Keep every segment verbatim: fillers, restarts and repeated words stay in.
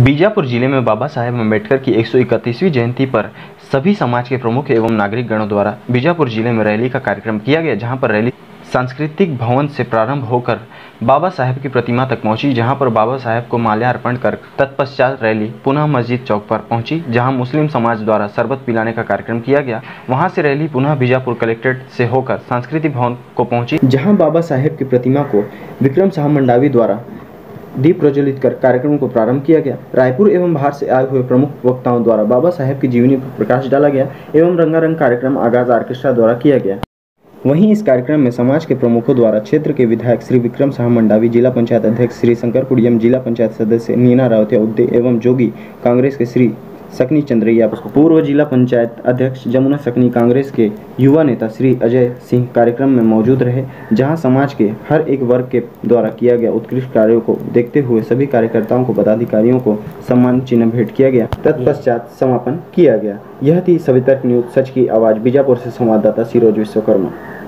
बीजापुर जिले में बाबा साहेब अम्बेडकर की एक सौ इकतीसवीं जयंती पर सभी समाज के प्रमुख एवं नागरिक गणों द्वारा बीजापुर जिले में रैली का कार्यक्रम किया गया, जहां पर रैली सांस्कृतिक भवन से प्रारंभ होकर बाबा साहेब की प्रतिमा तक पहुंची, जहां पर बाबा साहेब को माल्यार्पण कर तत्पश्चात रैली पुनः मस्जिद चौक पर पहुंची, जहां मुस्लिम समाज द्वारा शरबत पिलाने का कार्यक्रम किया गया। वहां से रैली पुनः बीजापुर कलेक्ट्रेट से होकर सांस्कृतिक भवन को पहुंची, जहां बाबा साहेब की प्रतिमा को विक्रम शाह मंडावी द्वारा दीप प्रज्वलित कर कार्यक्रम को प्रारंभ किया गया। रायपुर एवं बाहर से आए हुए प्रमुख वक्ताओं द्वारा बाबा साहेब की जीवनी पर प्रकाश डाला गया एवं रंगारंग कार्यक्रम आगाज ऑर्केस्ट्रा द्वारा किया गया। वहीं इस कार्यक्रम में समाज के प्रमुखों द्वारा क्षेत्र के विधायक श्री विक्रम शाह मंडावी, जिला पंचायत अध्यक्ष श्री शंकर कुडियम, जिला पंचायत सदस्य नीना रावतिया उद्दे एवं जोगी कांग्रेस के श्री सकनी चंद्रैया, पूर्व जिला पंचायत अध्यक्ष जमुना सकनी कांग्रेस के युवा नेता श्री अजय सिंह कार्यक्रम में मौजूद रहे, जहां समाज के हर एक वर्ग के द्वारा किया गया उत्कृष्ट कार्यों को देखते हुए सभी कार्यकर्ताओं को पदाधिकारियों को सम्मान चिन्ह भेंट किया गया। तत्पश्चात समापन किया गया। यह थी सवितर्क न्यूज सच की आवाज। बीजापुर से संवाददाता सिरोज विश्वकर्मा।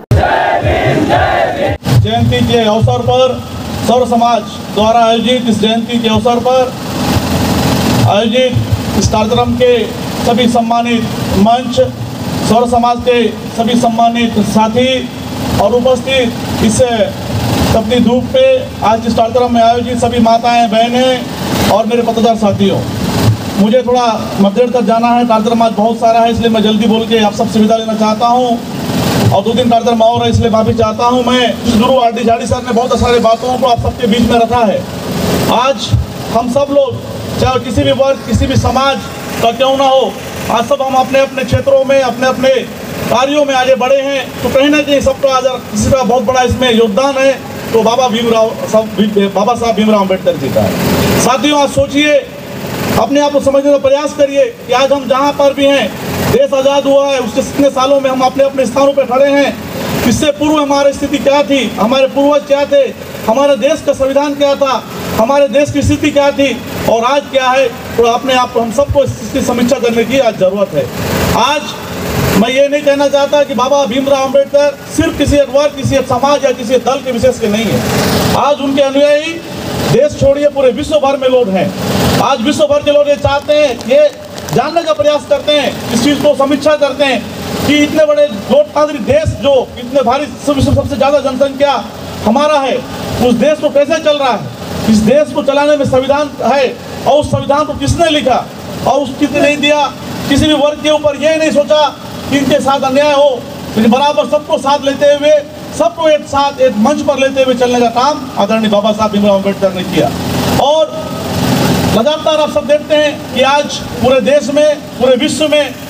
जयंती के अवसर पर सर्व समाज द्वारा आयोजित इस जयंती के अवसर पर आयोजित इस कार्यक्रम के सभी सम्मानित मंच, सर्व समाज के सभी सम्मानित साथी और उपस्थित इस तपती धूप पे आज इस कार्यक्रम में आयोजित सभी माताएं, बहनें और मेरे पत्रकार साथियों, मुझे थोड़ा मध्य तक जाना है। कार्यक्रम आज बहुत सारा है, इसलिए मैं जल्दी बोल के आप सबसे विदा लेना चाहता हूँ और दो तीन कार्यक्रम और है, इसलिए माफी चाहता हूँ। मैं गुरु आर डी झाड़ी सर ने बहुत सारे बातों को आप सबके बीच में रखा है। आज हम सब लोग, चाहे किसी भी वर्ग, किसी भी समाज का क्यों ना हो, आज सब हम अपने अपने क्षेत्रों में अपने अपने कार्यों में आगे बढ़े हैं, तो कहीं ना कहीं सबका आज किसी का बहुत बड़ा इसमें योगदान है, तो बाबा भीमराव बाबा साहब भीमराव अम्बेडकर जी का है। साथियों, आज सोचिए, अपने आप को समझने का प्रयास करिए कि आज हम जहाँ पर भी हैं, देश आज़ाद हुआ है, उसके कितने सालों में हम अपने अपने स्थानों पर खड़े हैं। इससे पूर्व हमारी स्थिति क्या थी, हमारे पूर्वज क्या थे, हमारे देश का संविधान क्या था, हमारे देश की स्थिति क्या थी और आज क्या है, तो अपने आप हम सबको इसकी समीक्षा करने की आज ज़रूरत है। आज मैं ये नहीं कहना चाहता कि बाबा भीमराव अम्बेडकर सिर्फ किसी एक वर्ग, किसी एक समाज या किसी दल के विशेष के नहीं है। आज उनके अनुयायी देश छोड़िए पूरे विश्व भर में लोग हैं। आज विश्व भर के लोग ये चाहते हैं, ये जानने का प्रयास करते हैं, इस चीज़ को समीक्षा करते हैं कि इतने बड़े लोकतांत्रिक देश, जो इतने भारी विश्व सबसे ज़्यादा जनसंख्या हमारा है, उस देश को कैसे चल रहा है। इस देश को चलाने में संविधान है और उस संविधान को किसने लिखा और उस किसने नहीं दिया। किसी भी वर्ग के ऊपर ये नहीं सोचा कि इनके साथ अन्याय हो, लेकिन बराबर सबको साथ लेते हुए, सबको एक साथ एक मंच पर लेते हुए चलने का काम आदरणीय बाबा साहब भीमराव अम्बेडकर ने किया। और लगातार आप सब देखते हैं कि आज पूरे देश में, पूरे विश्व में